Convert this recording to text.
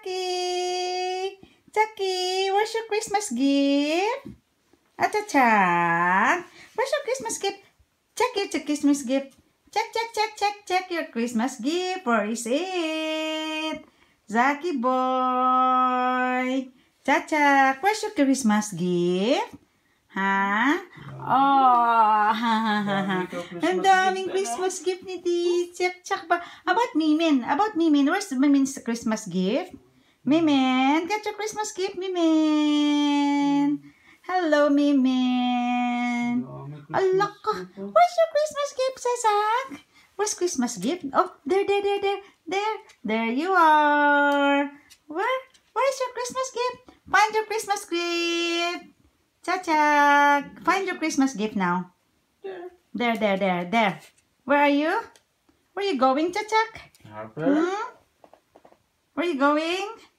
Chucky! Chucky, where's your Christmas gift? Cha-cha! Where's your Christmas gift? Check your Christmas gift. Check your Christmas gift. Where is it? Zaki boy. Cha-cha, where's your Christmas gift? Ha? Oh, ang daming Christmas gift ni Teacher. Ba? About Mimin. Where's Mimin's Christmas gift? Mimin, get your Christmas gift, Mimin. Hello, Mimin. Allah ka. Where's your Christmas gift, Sasak? Where's Christmas gift? Oh, there. There you are. Where's your Christmas gift? Find your Christmas gift. Cha-cha, find your Christmas gift now. There. Where are you? Where are you going, Cha-cha? Where are you going?